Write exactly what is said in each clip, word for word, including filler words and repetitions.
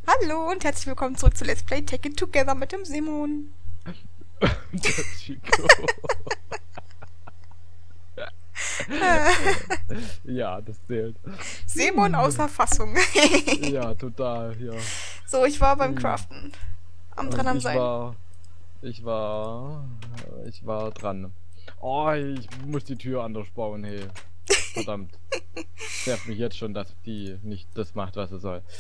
Hallo und herzlich willkommen zurück zu Let's Play Take It Together mit dem Simon. Der Chico. Ja, das zählt. Simon außer Fassung. Ja, total, ja. So, ich war beim Hm. Craften. Am dran Und am ich Sein. war, ich war, ich war dran. Oh, ich muss die Tür anders bauen, hey. Verdammt. Nervt mich jetzt schon, dass die nicht das macht, was sie soll.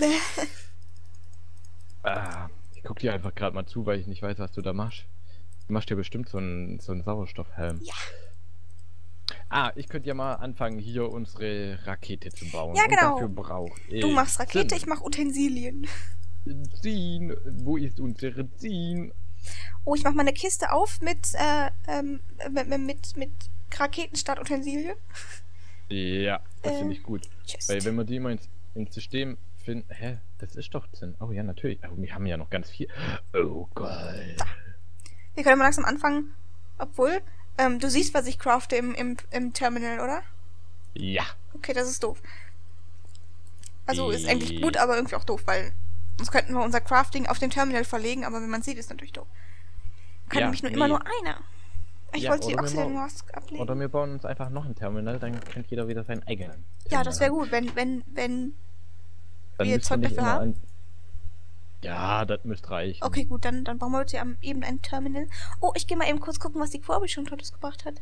Ah, ich guck dir einfach gerade mal zu, weil ich nicht weiß, was du da machst. Du machst dir bestimmt so einen, so einen Sauerstoffhelm. Ja. Ah, ich könnte ja mal anfangen, hier unsere Rakete zu bauen. Ja, Und genau. dafür brauche ich... Du machst Rakete, Zinn. ich mach Utensilien. Zinn. Wo ist unsere Zinn? Oh, ich mach mal eine Kiste auf mit, äh, ähm, mit, mit, mit Raketenstartutensilien. Ja, das Äh, finde ich gut. Chest. Weil wenn wir die immer ins, ins System finden... Hä? Das ist doch Zinn. Oh ja, natürlich. Oh, wir haben ja noch ganz viel. Oh, geil. Wir können mal langsam anfangen. Obwohl, ähm, du siehst, was ich crafte im, im, im Terminal, oder? Ja. Okay, das ist doof. Also ist Äh. eigentlich gut, aber irgendwie auch doof, weil sonst könnten wir unser Crafting auf dem Terminal verlegen, aber wenn man sieht, ist natürlich doof. Kann Ja, nämlich nur nee. immer nur einer. Ich Ja, wollte die oder wir Oxygen mau- Mask ablegen. Oder wir bauen uns einfach noch ein Terminal, dann kennt jeder wieder seinen eigenen. Ja, das wäre Terminal. gut, wenn, wenn, wenn Dann wir müsst ihr Zeug nicht dafür immer haben. an... Ja, das müsste reichen. Okay, gut, dann, dann brauchen wir jetzt ja am- eben ein Terminal. Oh, ich gehe mal eben kurz gucken, was die Corby schon Tolles gebracht hat.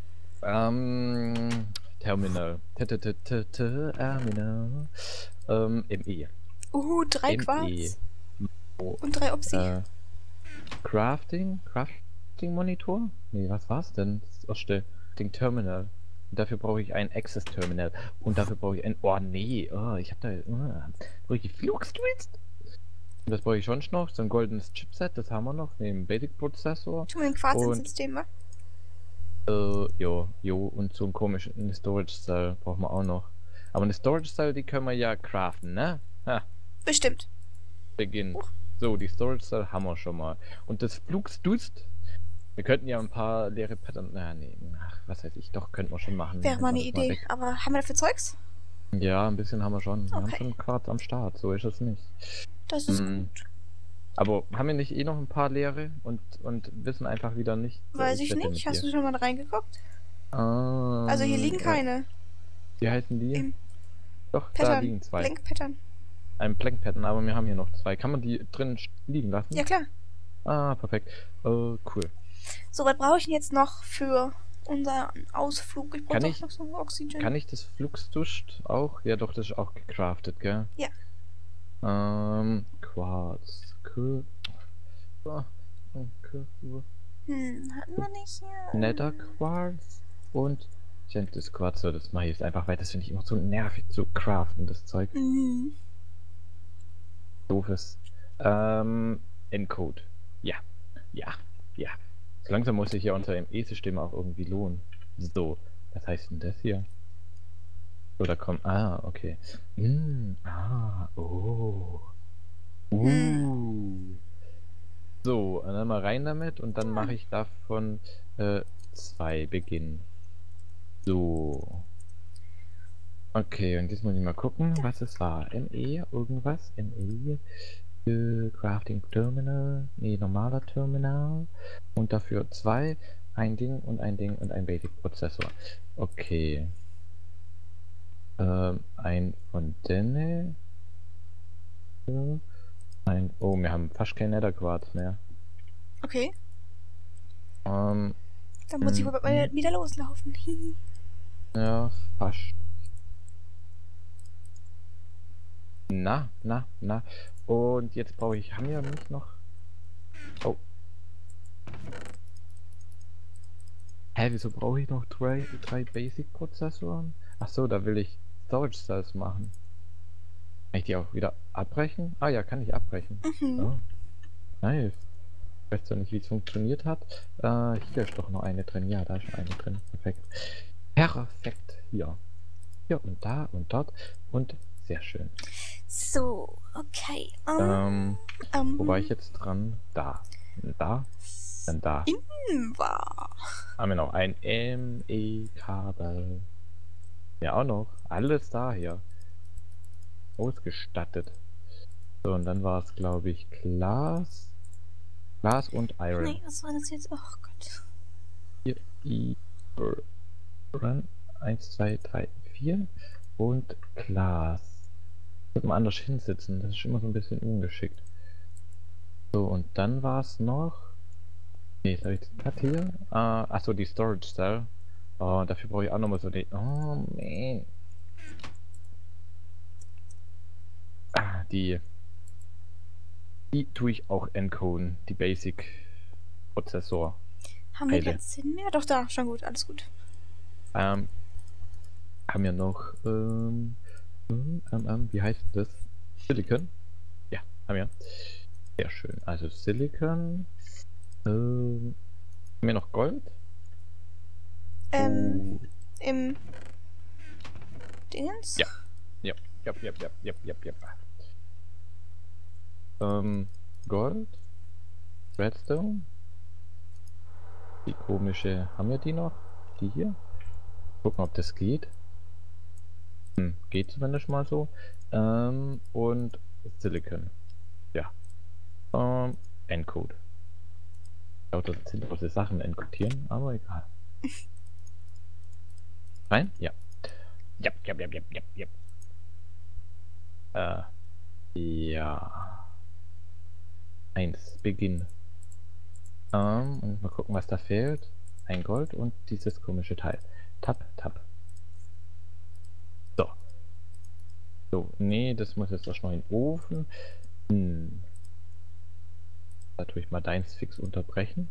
Ähm, Terminal. Terminal. Ähm, M E. Uh, drei M E. Quarz Oh, und drei Opsi. äh, Crafting? Crafting Monitor? Nee, was war's denn? Das erste Ding Terminal. Und dafür brauche ich ein Access Terminal. Und dafür brauche ich ein... Oh, nee. Oh, ich hab da... Oh, brauche ich die Flugstwist? Und das brauche ich schon noch. So ein goldenes Chipset, das haben wir noch. Neben Basic Prozessor. Tun wir den Quarz ins Und- System, wa? Äh, jo, jo, und so ein komischen eine Storage Cell brauchen wir auch noch. Aber eine Storage Cell, die können wir ja craften, ne? Ha, Bestimmt. Beginn. Huch. So, die Storage Cell haben wir schon mal. Und das Flugsdust, wir könnten ja ein paar leere Pattern. Na, nee, ach, was weiß ich, doch, könnten wir schon machen. Wäre Hätten mal wir eine das mal Idee. weg. Aber haben wir dafür Zeugs? Ja, ein bisschen haben wir schon. Wir haben Okay. schon Quarz am Start, so ist es nicht. Das ist Mm. gut. Aber haben wir nicht eh noch ein paar leere und, und wissen einfach wieder nicht. so, Weiß ich wette nicht. mit Hast dir. du schon mal reingeguckt? Ähm, Also hier liegen ja. keine. Wie heißen die? Im Doch, da Pattern. liegen zwei. Blank Pattern. Ein Blank Pattern, aber wir haben hier noch zwei. Kann man die drin liegen lassen? Ja, klar. Ah, perfekt. Äh, cool. So, was brauche ich denn jetzt noch für unseren Ausflug? Ich brauche Kann doch ich- noch so ein Oxygen. Kann ich das Flugsduscht auch? Ja, doch, das ist auch gecraftet, gell? Ja. Ähm, Quarz. Cool. Ah, okay. Hm, hatten wir nicht hier? Nether Quarz und Gentes Quarz. So, das mache ich jetzt einfach, weil das finde ich immer so nervig zu craften, das Zeug. Mhm. Doofes. Ähm, Encode. Ja. Ja. Ja. So langsam muss sich ja unser M E-System auch irgendwie lohnen. So, was heißt denn das hier? So, da kommt. Ah, okay. Mm, ah, oh. Uh. So, und dann mal rein damit und dann mache ich davon äh, zwei beginnen. So. Okay, und jetzt muss ich mal gucken, was es war. M E, irgendwas? M E. Äh, Crafting Terminal. Nee, normaler Terminal. Und dafür zwei. Ein Ding und ein Ding und ein Basic Prozessor. Okay. Ähm, ein von denen. Äh, Ein. Oh, wir haben fast kein Netherquarz mehr. Okay, Ähm, dann muss ich wohl Mhm. mal wieder loslaufen. ja, fast. Na, na, na. Und jetzt brauche ich. Haben wir nicht noch. Oh. Hä, wieso brauche ich noch drei, drei Basic-Prozessoren? Ach so, da will ich Storage Cells machen. Kann ich die auch wieder abbrechen? Ah ja, kann ich abbrechen. Mhm. Oh. Nice. Ich weiß zwar nicht, wie es funktioniert hat. Äh, hier ist doch noch eine drin. Ja, da ist eine drin. Perfekt. Perfekt. Hier. Hier und da und dort. Und sehr schön. So, okay. Ähm, Ähm, ähm, wo war ich jetzt dran? Da. Da. Dann da. war. Haben wir noch ein M E-Kabel. Ja, auch noch. Alles da hier. Ausgestattet. So, und dann war es, glaube ich, Glas. Glas und Iron. Nee, was war das jetzt? Oh Gott. Hier, Iron. Eins, zwei, drei, vier. Und Glas. Muss man anders hinsitzen, das ist immer so ein bisschen ungeschickt. So, und dann war es noch. Nee, jetzt habe ich das hier. Uh, achso, die Storage Cell. Oh, dafür brauche ich auch nochmal so die. Oh, man. Ah, die. Die tue ich auch encoden, die Basic Prozessor. Haben wir Heile. keinen Sinn mehr? Doch, da, schon gut, alles gut. Ähm, haben wir noch, ähm, ähm, ähm, wie heißt das? Silicon? Ja, haben wir. Sehr schön. Also Silicon. Ähm, haben wir noch Gold? Ähm, Oh. im Dingens? Ja. Ja, ja, ja, ja, ja, ja, ja. Ähm, Gold? Redstone? Die komische, haben wir die noch? Die hier? Gucken, ob das geht. Hm, geht zumindest mal so. Ähm, und Silicon. Ja. Ähm, Encode. Ich glaube, das sind sinnlose Sachen encodieren, aber egal. Rein? Ja. Ja, ja, ja, ja, ja, ja. Äh, ja. Eins, Beginn. Ähm, und mal gucken, was da fehlt. Ein Gold und dieses komische Teil. Tab, tab. So. So, nee, das muss jetzt erst noch in den Ofen. Hm. Da tue ich mal deins fix unterbrechen.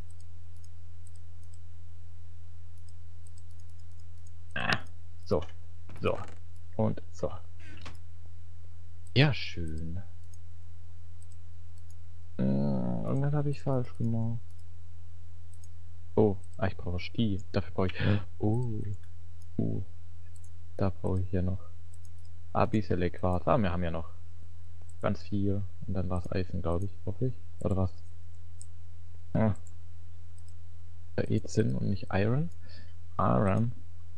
Ah, so, so und so. Ja, schön. Hm, irgendwas habe ich falsch gemacht. Oh, ah, ich brauche Sti. Dafür brauche ich. Oh, uh, da brauche ich ja noch. Abyssale Quarz. Ah, wir haben ja noch ganz viel. Und dann war es Eisen, glaube ich, hoffe ich. Oder was? Ah. Da eh Zinn und nicht Iron. Iron.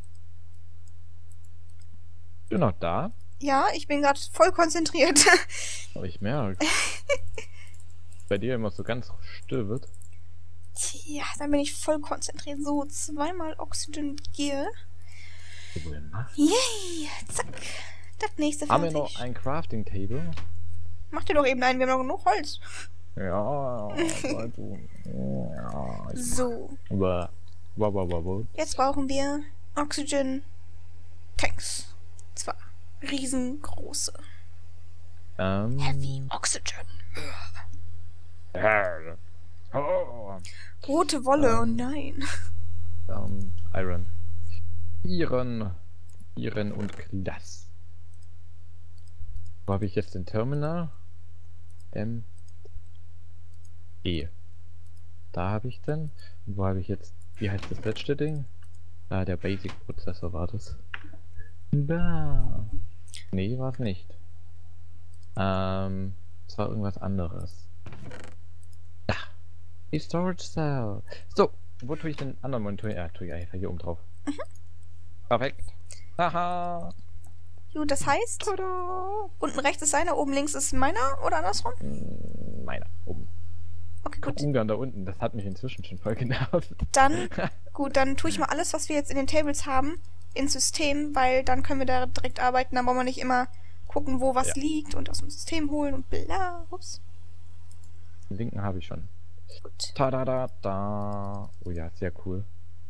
Bist du noch da? Ja, ich bin gerade voll konzentriert. Aber ich merke. Bei dir immer so ganz still wird. Tja, dann bin ich voll konzentriert. So, zweimal Oxygen Gear. Yay, zack. Das nächste Haben wir fertig. noch ein Crafting Table? Mach dir doch eben einen, wir haben noch genug Holz. Ja, also, ja, ich So, aber, wow, wow, wow, wow. jetzt brauchen wir Oxygen Tanks. Zwar riesengroße. Ähm, Heavy Oxygen. äh, oh, Rote Wolle, oh Ähm. nein. ähm, Iron. Iron. Iron und Glas. Wo habe ich jetzt den Terminal? M. E. Da habe ich den. Und wo habe ich jetzt, wie heißt das letzte Ding? Ah, der Basic-Prozessor war das. Da. Nee, war es nicht. Ähm, es war irgendwas anderes. Da. Die Storage Cell. So, wo tue ich den anderen Monitor? Ja, tue ich einfach hier oben drauf. Mhm. Perfekt. Haha. Gut, das heißt, Tada. unten rechts ist seiner, oben links ist meiner oder andersrum? Mm, Meiner, oben. Okay, gut. Ungarn da unten, das hat mich inzwischen schon voll genervt. Dann, gut, dann tue ich mal alles, was wir jetzt in den Tables haben, ins System, weil dann können wir da direkt arbeiten. Dann brauchen wir nicht immer gucken, wo was Ja. liegt und aus dem System holen und bla. Ups. Den linken habe ich schon. Gut. Tada da da. Oh ja, sehr cool.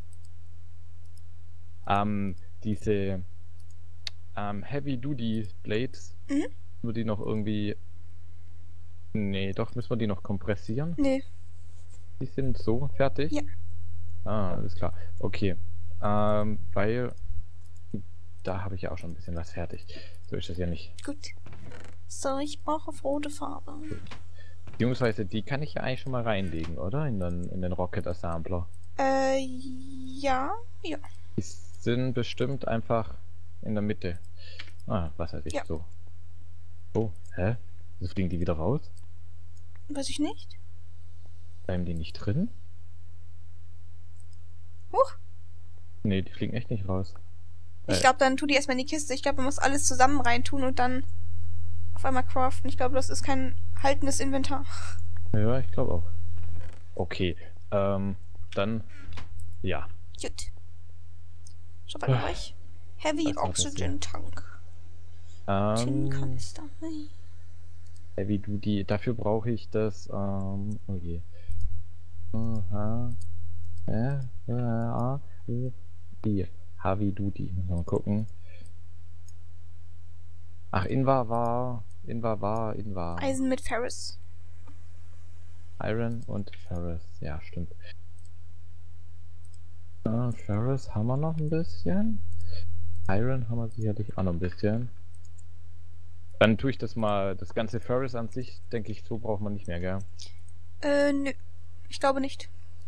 Ähm, diese ähm, Heavy Duty Blades, Mhm. nur die noch irgendwie. Nee, doch müssen wir die noch kompressieren. Nee. Die sind so fertig. Ja. Ah, alles klar. Okay. Ähm, weil da habe ich ja auch schon ein bisschen was fertig. So ist das ja nicht. Gut. So, ich brauche rote Farbe. Beziehungsweise die kann ich ja eigentlich schon mal reinlegen, oder? In den, in den Rocket Assembler. Äh, ja. Ja. Die sind bestimmt einfach in der Mitte. Ah, was weiß ich, Ja. so. Oh, hä? Wieso fliegen die wieder raus? Weiß ich nicht. Bleiben die nicht drin? Huch. Nee, die fliegen echt nicht raus. Ich Äh. glaube, dann tu die erstmal in die Kiste. Ich glaube, man muss alles zusammen reintun und dann auf einmal craften. Ich glaube, das ist kein haltendes Inventar. Ja, ich glaube auch. Okay, ähm, dann, ja. Gut. Schon mal gleich. Heavy Was war das Oxygen Tank. Ähm, Tin-Kanister. Hey. äh, wie du die, dafür brauche ich das, ähm, oh je. Aha. Ja, ja, die. Heavy Duty. Mal gucken. Ach, Invar war, Invar war, Invar. Eisen mit Ferris. Iron und Ferris, ja, stimmt. Äh, Ferris haben wir noch ein bisschen. Iron haben wir sicherlich auch noch ein bisschen. Dann tue ich das mal, das ganze Ferris an sich, denke ich, so braucht man nicht mehr, gell? Äh, nö. Ich glaube nicht.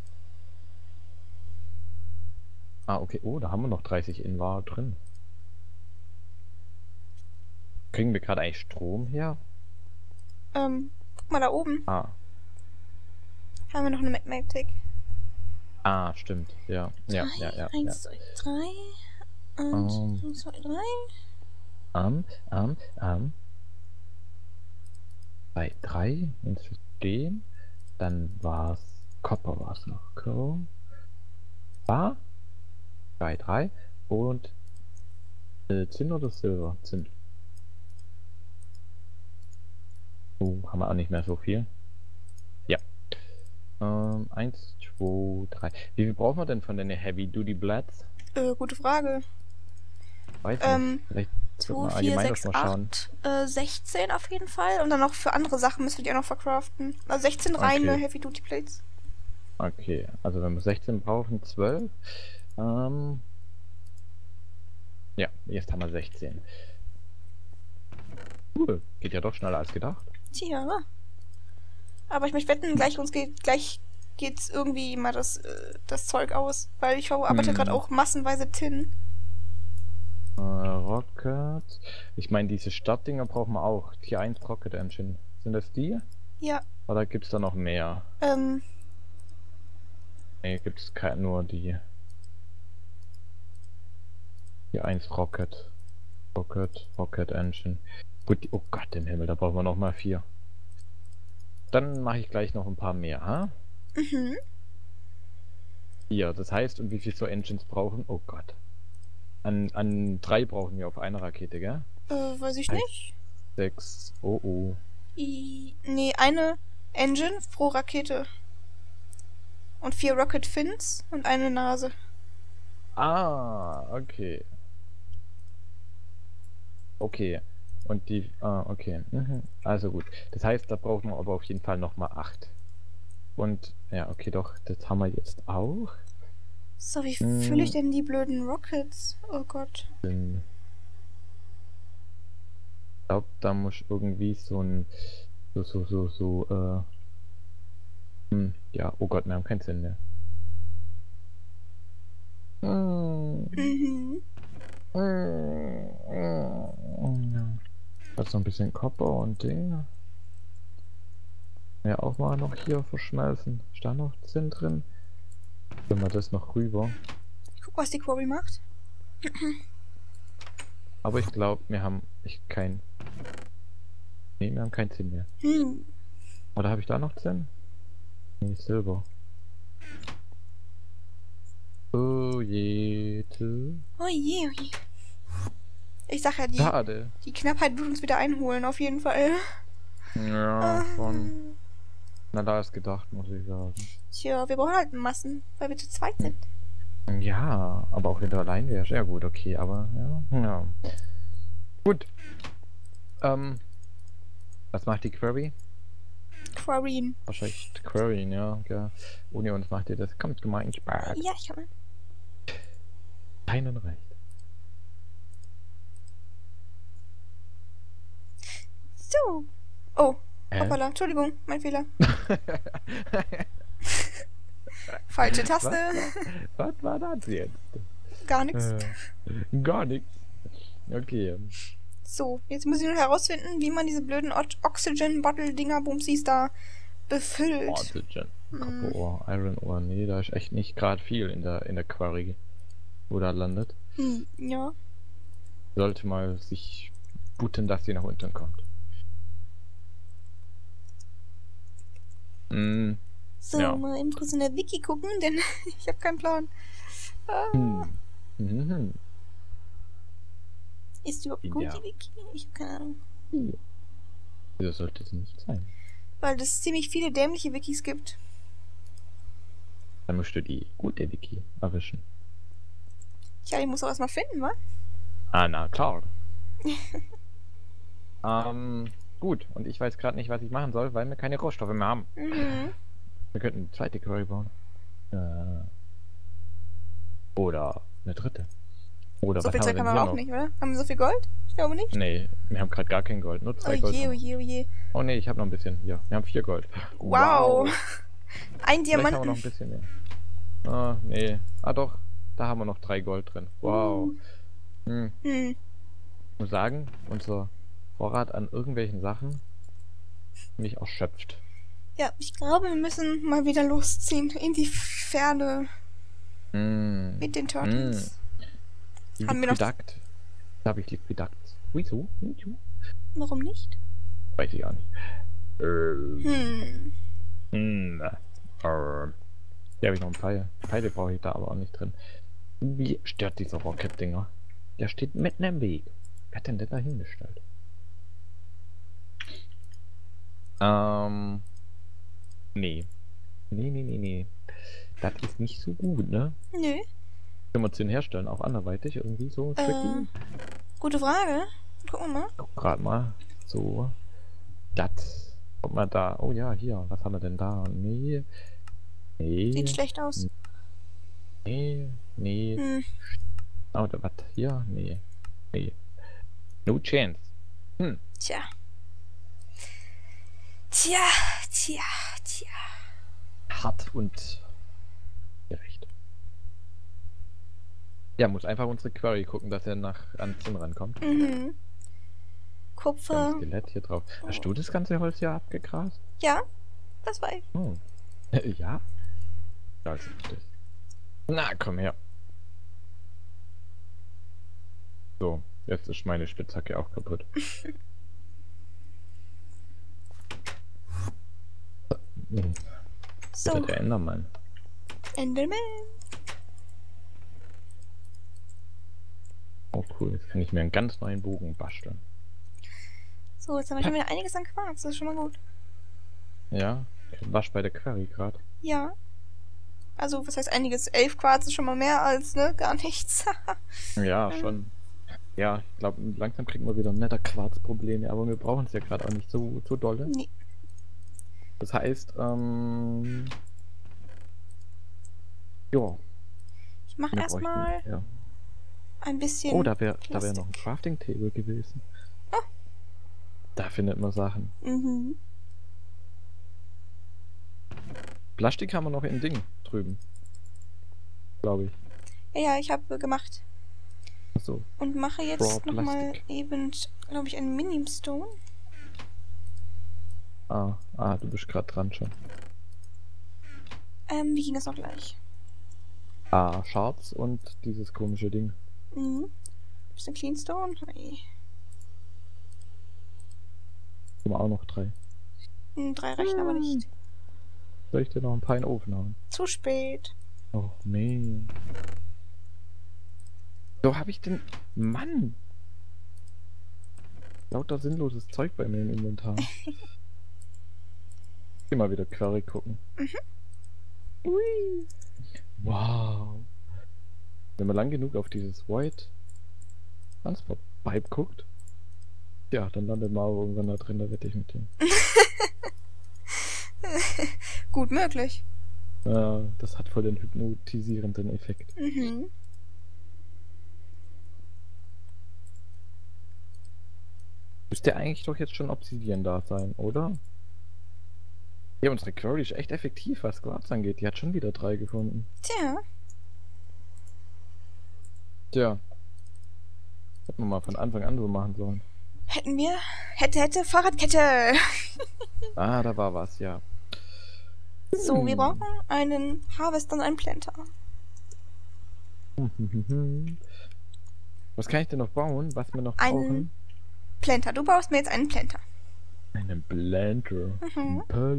Ah, okay. Oh, da haben wir noch dreißig Invar drin. Kriegen wir gerade eigentlich Strom her? Ähm, guck mal da oben. Ah. Haben wir noch eine Magmatic. Ah, stimmt. Ja, ja, ja, ja. Eins, zwei, drei. Und Um. eins, zwei, drei. Am, am, am. Bei drei ins System. Dann war's Copper war's noch. Cool. War. Bei drei. Und äh, Zinn oder Silber? Zinn. Oh, haben wir auch nicht mehr so viel. Ja. Ähm, eins, zwei, drei. Wie viel brauchen wir denn von den Heavy Duty Bloods? Äh, gute Frage. Weiß Ähm, nicht. Vielleicht zwei, vier, sechs, acht, äh, sechzehn auf jeden Fall. Und dann noch für andere Sachen müssen wir die auch noch verkraften. Also sechzehn reine Okay. Heavy Duty Plates. Okay, also wenn wir sechzehn brauchen, zwölf. Ähm, ja, jetzt haben wir sechzehn. Cool, geht ja doch schneller als gedacht. Tja. Aber ich möchte wetten, gleich uns geht, gleich geht's irgendwie mal das, äh, das Zeug aus. Weil ich arbeite Hm. gerade auch massenweise Tin. Äh, Rocket. Ich meine, diese Startdinger brauchen wir auch. Tier eins Rocket Engine. Sind das die? Ja. Oder gibt es da noch mehr? Ähm, Ne, gibt es nur die. Tier eins Rocket. Rocket, Rocket Engine. Gut, oh Gott im Himmel, da brauchen wir noch mal vier. Dann mache ich gleich noch ein paar mehr, ha? mhm. Vier, das heißt, und wie viel so Engines brauchen? Oh Gott. An, an drei brauchen wir auf einer Rakete, gell? Äh, weiß ich Heißt- nicht. Sechs. Oh oh. I, nee, eine Engine pro Rakete. Und vier Rocket Fins und eine Nase. Ah, okay. Okay. Und die. Ah, okay. Mhm. Also gut. Das heißt, da brauchen wir aber auf jeden Fall nochmal acht. Und ja, okay, doch, das haben wir jetzt auch. So, wie Hm. fühle ich denn die blöden Rockets? Oh Gott. Ich glaube, da muss irgendwie so ein. So, so, so, so, äh. Hm, ja, oh Gott, wir haben keinen Sinn mehr. Hm. Mhm. Ja. Da ist noch ein bisschen Copper und Ding. Ja, auch mal noch hier verschmelzen. Ist da noch Zinn drin? Wenn wir das noch rüber. Ich guck, was die Quarry macht. Aber ich glaube, wir haben ich kein. Nee, wir haben kein Zinn mehr. Hm. Oder habe ich da noch Zinn? Nee, Silber. Oh je. tü. Oh je, oh je. Ich sag ja, die, Schade. die Knappheit wird uns wieder einholen, auf jeden Fall. Ja, von Ähm, schneller als gedacht, muss ich sagen. Tja, wir brauchen halt Massen, weil wir zu zweit sind. Ja, aber auch wenn du allein wärst, ja gut, okay, aber ja, ja. Gut. Ähm, was macht die Query? Quarryen. Wahrscheinlich die Query, ja, ja. Ohne uns macht ihr das. Kommt du mal ins Bad. Ja, ich habe. Keinen recht. So. Oh, Hä? hoppala, Entschuldigung, mein Fehler. Falsche Taste. Was war das jetzt? Gar nichts. Äh, gar nichts. Okay. So, jetzt muss ich nur herausfinden, wie man diese blöden O- Oxygen-Bottle-Dinger-Bumsis da befüllt. Oxygen. Hm. Copper Ore, Iron Ore. Nee, da ist echt nicht gerade viel in der, in der Quarry, wo da landet. Hm, ja. Sollte mal sich booten, dass sie nach unten kommt. Mm, So, ja. mal eben kurz in der Wiki gucken, denn ich habe keinen Plan. Ah, Hm. Mhm. ist die überhaupt gut, Ja. die Wiki? Ich habe keine Ahnung. Wieso sollte es nicht sein? Weil es ziemlich viele dämliche Wikis gibt. Dann musst du die gute Wiki erwischen. Tja, ich muss auch erstmal finden, wa? Ah, na klar. ähm, gut. Und ich weiß gerade nicht, was ich machen soll, weil wir keine Rohstoffe mehr haben. Mhm. Wir könnten eine zweite Quarry bauen. Äh, oder eine dritte. Oder So was viel haben wir Zeug denn haben wir hier auch noch? nicht, oder? Haben wir so viel Gold? Ich glaube nicht. Nee, wir haben gerade gar kein Gold. Nur Oh zwei Gold. je, haben oh wir. je, oh je. Oh nee, ich habe noch ein bisschen hier. Wir haben vier Gold. Wow. Ein Vielleicht haben wir noch Diamanten. ein bisschen mehr. Ah, nee. Ah doch, da haben wir noch drei Gold drin. Wow. Uh. Hm. Hm. Ich muss sagen, unser Vorrat an irgendwelchen Sachen mich erschöpft. Ja, ich glaube, wir müssen mal wieder losziehen in die Ferne Hm. mit den Turtles. Hm. Haben wir noch- Liquidakt. Da habe ich Liquidakt. Wieso? Wieso? Warum nicht? Weiß ich auch nicht. Ähm. Hm. Hm. Ähm. Hier habe ich noch ein Pfeil. Pfeile brauche ich da aber auch nicht drin. Wie stört dieser Rocket-Dinger? Der steht mitten im Weg. Wer hat denn der da hingestellt? Ähm. Nee. Nee, nee, nee, nee. Das ist nicht so gut, ne? Nö. Können wir zehn herstellen, auch anderweitig irgendwie so Äh, tricky? gute Frage. Gucken wir mal. Guck grad mal. So. Das. Guck mal da. Oh ja, hier. Was haben wir denn da? Nee. Nee. Sieht schlecht aus. Nee. Nee. Hm. Oh, da was? Hier? Nee. Nee. No chance. Hm. Tja. Tja, tja, tja. Hart und gerecht. Ja, muss einfach unsere Query gucken, dass er nach ans Zinn rankommt. Mhm. Wir haben Kupfer. ein Skelett hier drauf. Hast du das ganze Holz hier abgegrast? Ja, das war ich. Oh. Ja? Ja, also richtig. Na, komm her. So, jetzt ist meine Spitzhacke auch kaputt. Hm. So, Bitte der Endermann. Enderman. Oh cool, jetzt kann ich mir einen ganz neuen Bogen basteln. So, jetzt haben wir schon wieder einiges an Quarz. Das ist schon mal gut. Ja, wasch bei der Query gerade. Ja. Also, was heißt einiges? Elf Quarz ist schon mal mehr als, ne? Gar nichts. Ja, schon. Ja, ich glaube, langsam kriegen wir wieder netter Quarzprobleme, aber wir brauchen es ja gerade auch nicht so, so dolle. Nee. Das heißt, ähm. Ja. Ich mache wir erstmal bräuchten- ja. ein bisschen. Oh, da wäre da wär Plastik. noch ein Crafting Table gewesen. Ah. Da findet man Sachen. Mhm. Plastik haben wir noch im Ding drüben. Glaube ich. Ja, ja, ich habe gemacht. Achso. Und mache Raw jetzt nochmal Plastik. eben, glaube ich, einen Mini-Stone. Ah, ah, du bist gerade dran schon. Ähm, wie ging das noch gleich? Ah, Shards und dieses komische Ding. Mhm. Bisschen Cleanstone. Hey. Haben wir auch noch drei. Hm, drei reichen aber nicht. Soll ich dir noch ein paar in den Ofen hauen? Zu spät. Oh, nee. So habe ich den. Mann! Lauter sinnloses Zeug bei mir im Inventar. Immer wieder Query gucken. Mhm. Ui. Wow. Wenn man lang genug auf dieses Void Transport Pipe guckt, ja, dann landet man auch irgendwann da drin, da wette ich mit dem. Gut möglich. Ja, das hat voll den hypnotisierenden Effekt. Mhm. Müsste eigentlich doch jetzt schon Obsidian da sein, oder? Ja, unsere Query ist echt effektiv, was Quarz angeht. Die hat schon wieder drei gefunden. Tja. Tja. Hätten wir mal von Anfang an so machen sollen. Hätten wir. Hätte, hätte, Fahrradkette. Ah, da war was, ja. So, wir Hm. brauchen einen Harvester und einen Planter. Was kann ich denn noch bauen, was wir noch Einen- brauchen? Planter. Du baust mir jetzt einen Planter. Einen Blender. Mhm.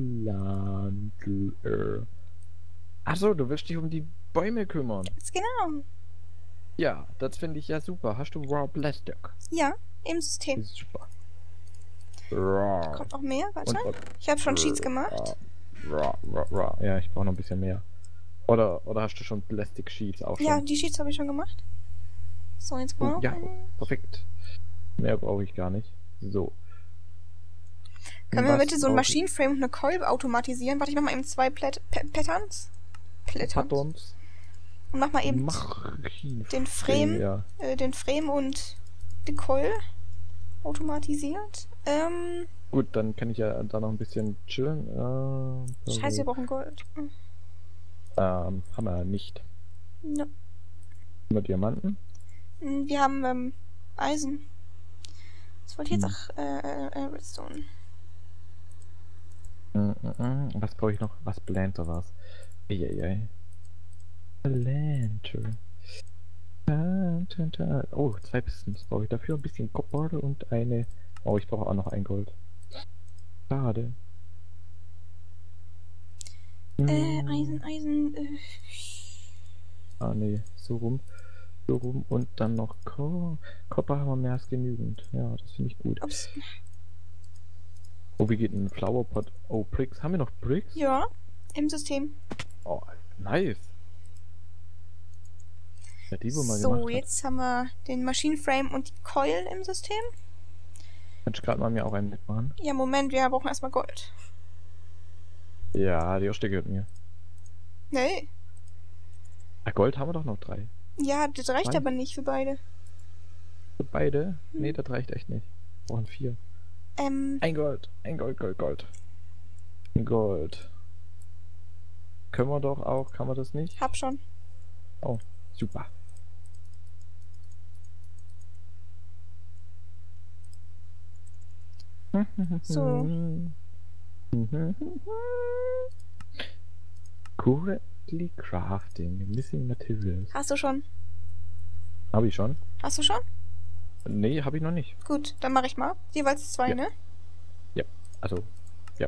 Blender. Achso, du willst dich um die Bäume kümmern. Ganz genau. Ja, das finde ich ja super. Hast du Raw Plastic? Ja, im System. Das ist super. Raw. Kommt noch mehr? Warte. Und- Ich habe schon Sheets gemacht. Raw, raw, raw. Ja, ich brauche noch ein bisschen mehr. Oder, oder hast du schon Plastic Sheets auch schon? Ja, die Sheets habe ich schon gemacht. So, jetzt Oh, mal. ja, perfekt. Mehr brauche ich gar nicht. So. Können wir Was bitte so ein brauche ich? Machine Frame und eine Coil automatisieren? Warte, ich mach mal eben zwei Plat Pa- Patterns. Patterns. Patterns. Und mach mal eben Machine den Frame, Ja. äh, den Frame und die Coil automatisiert. Ähm, Gut, dann kann ich ja da noch ein bisschen chillen. Äh, scheiße, wir brauchen Gold. Hm. Ähm, haben wir nicht. No. Haben wir Diamanten? Hm, Wir haben ähm, Eisen. Das wollte ich jetzt Hm. auch äh, äh, äh, Redstone. Mm, mm, mm. Was brauche ich noch? Was Blender war's? Eieiei. Blender. Ta, ta, ta. Oh, zwei Pistons brauche ich dafür. Ein bisschen Kupfer und eine. Oh, ich brauche auch noch ein Gold. Schade. Äh, Mm. Eisen, Eisen, äh. Ah, nee, so rum. So rum und dann noch Ko Kopper haben wir mehr als genügend. Ja, das finde ich gut. Ups. Oh, wie geht ein Flowerpot? Oh, Bricks. Haben wir noch Bricks? Ja, im System. Oh, nice. Ja, die, wo man So, gemacht hat. jetzt haben wir den Machine Frame und die Coil im System. Kannst du gerade mal mir auch einen mitmachen? Ja, Moment, wir brauchen erstmal Gold. Ja, die erste gehört mir. Nee. Ah, Gold haben wir doch noch drei. Ja, das reicht Nein. aber nicht für beide. Für beide? Hm. Nee, das reicht echt nicht. Wir brauchen vier. Ähm, Ein Gold. Ein Gold, Gold, Gold. Ein Gold. Können wir doch auch, kann man das nicht? hab schon. Oh, super. So. Currently crafting missing materials. Hast du schon? Habe ich schon? Hast du schon? Nee, habe ich noch nicht. Gut, dann mache ich mal. Jeweils zwei, Ja. ne? Also, ja.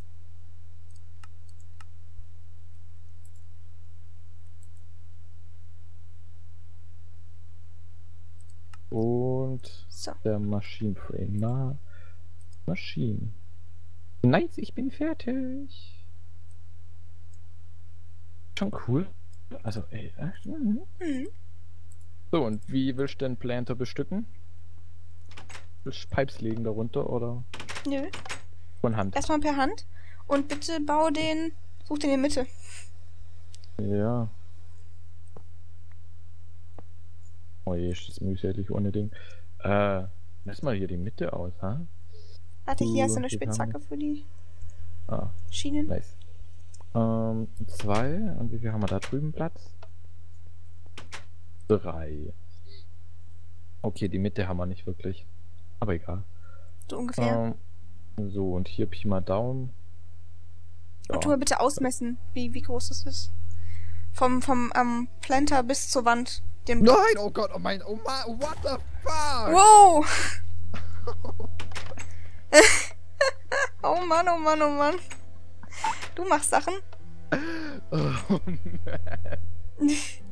Und So. der Machine Frame. Na, Maschine. Nice, ich bin fertig. Schon cool. Also, ey. echt, mhm. Hm. So, und wie willst du den Planter bestücken? Willst du Pipes legen darunter oder Nö. von Hand? Erstmal per Hand. Und bitte bau den. Such den in der Mitte. Ja. Oh je, ist das mühselig ohne Ding. Äh, lass mal hier die Mitte aus, ha? Warte, hier hast du eine Uh, die haben Spitzhacke für die Ah, Schienen. nice. Ähm, zwei. Und wie viel haben wir da drüben Platz? Drei. Okay, die Mitte haben wir nicht wirklich. Aber egal. So ungefähr. Ähm, so, und hier Pi mal Daumen. Ja. Und tu mal bitte ausmessen, wie, wie groß das ist. Vom, vom ähm, Planter bis zur Wand. Den Nein, oh Gott, oh mein, oh mein, what the fuck? Wow! Oh Mann, oh Mann, oh Mann. Du machst Sachen. Oh, man.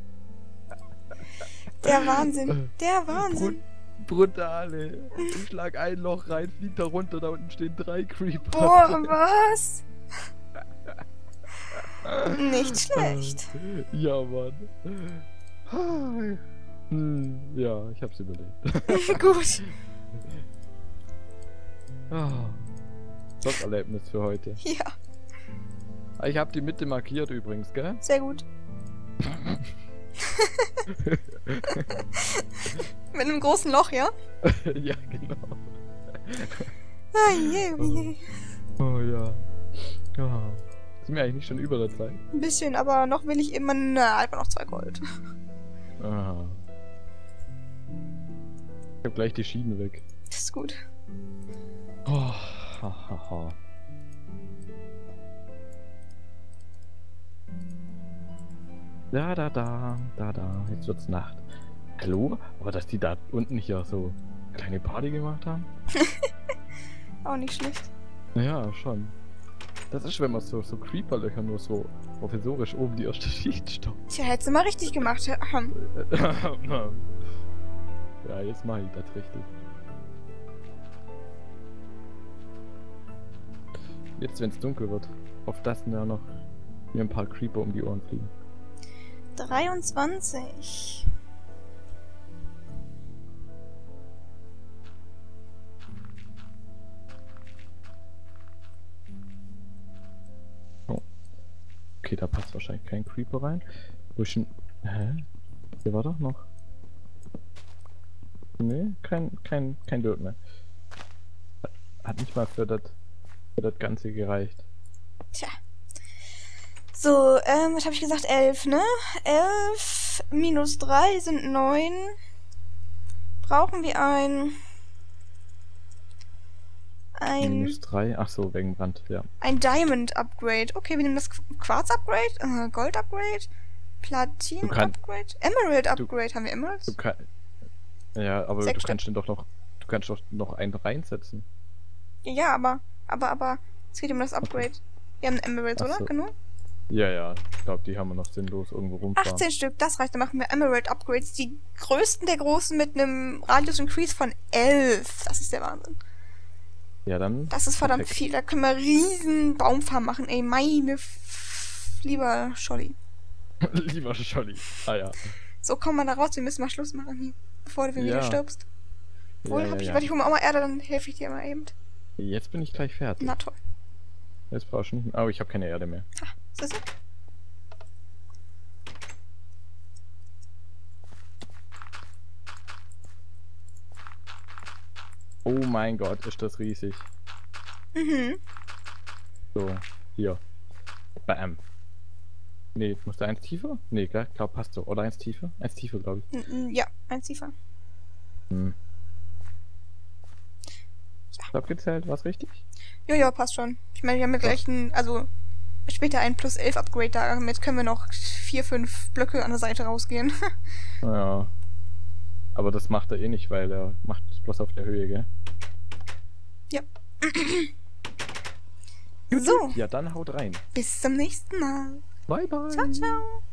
Der Wahnsinn. Der Wahnsinn. Brutale. Ich schlag ein Loch rein, fliegt da runter, da unten stehen drei Creeper. Boah, was? Nicht schlecht. Ja, Mann. Hm, ja, ich hab's überlebt. Gut. Ah, das Erlebnis für heute. Ja, Ich hab die Mitte markiert übrigens, gell? sehr gut. Mit einem großen Loch, ja? Ja, genau. Ah, je, oh je. Oh ja. Oh. Sind wir eigentlich nicht schon über der Zeit? Ein bisschen, aber noch will ich immer. Na, einfach noch zwei Gold. Ah. Ich hab gleich die Schienen weg. Das ist gut. Oh, ha, ha, ha. Da, da, da, da, da. Jetzt wird's Nacht. Hallo? Aber dass die da unten hier so eine kleine Party gemacht haben? Auch nicht schlecht. Ja, schon. Das ist, wenn man so, so Creeper-Löcher nur so provisorisch oben die erste Schicht stoppt. Tja, hättest du mal richtig gemacht. Ahem. Ja, jetzt mache ich das richtig. Jetzt, wenn es dunkel wird, auf das ja noch mir ein paar Creeper um die Ohren fliegen. dreiundzwanzig. Oh. Okay, da passt wahrscheinlich kein Creeper rein. Wo ist denn... Hä? Hier war doch noch... Nee, kein, kein, kein Dirt mehr. Hat nicht mal für das für das Ganze gereicht. Tja. So, ähm, was habe ich gesagt? elf, ne? elf minus drei sind neun. Brauchen wir ein... Ein... Minus drei, ach so, wegen Brand, ja. Ein Diamond Upgrade. Okay, wir nehmen das Quarz Upgrade, äh, Gold Upgrade, Platin kann- Upgrade, Emerald du- Upgrade. Haben wir Emeralds? Du kann, ja, aber Sechs du kannst den doch noch, du kannst doch noch einen reinsetzen. Ja, ja, aber, aber, aber, es geht um das Upgrade. Wir haben Emeralds, Ach oder? so. Genug? Ja, ja, ich glaube, die haben wir noch sinnlos irgendwo rumfahren. achtzehn Stück, das reicht. Dann machen wir Emerald Upgrades. Die größten der großen mit einem Radius Increase von elf. Das ist der Wahnsinn. Ja, dann. Das ist verdammt perfekt. viel. Da können wir riesen Baumfarmen machen. Ey, meine F lieber Scholli. Lieber Scholli. Ah ja. So, komm mal da raus. Wir müssen mal Schluss machen hier, bevor du wieder Ja. stirbst. Wohl, Ja, hab ja, ich, ja. warte, ich hol mir auch mal Erde, dann helfe ich dir mal eben. Jetzt bin ich gleich fertig. Na toll. Jetzt brauchst du nicht mehr. Oh, ich habe keine Erde mehr. Ha, siehst du? Oh mein Gott, ist das riesig. Mhm. So, hier. Bam. Nee, muss da eins tiefer? Nee, klar, glaub, passt so. Oder eins tiefer? Eins tiefer, glaube ich. N- n- Ja, ein Ziffer. Hm. Ja. Ich hab gezählt, war's richtig? Ja, ja, passt schon. Ich meine, wir haben ja gleich ein, also später ein plus elf Upgrade, damit können wir noch vier, fünf Blöcke an der Seite rausgehen. Ja. Aber das macht er eh nicht, weil er macht es bloß auf der Höhe, gell? Ja. So, Ja, dann haut rein. bis zum nächsten Mal. Bye, bye. Ciao, ciao.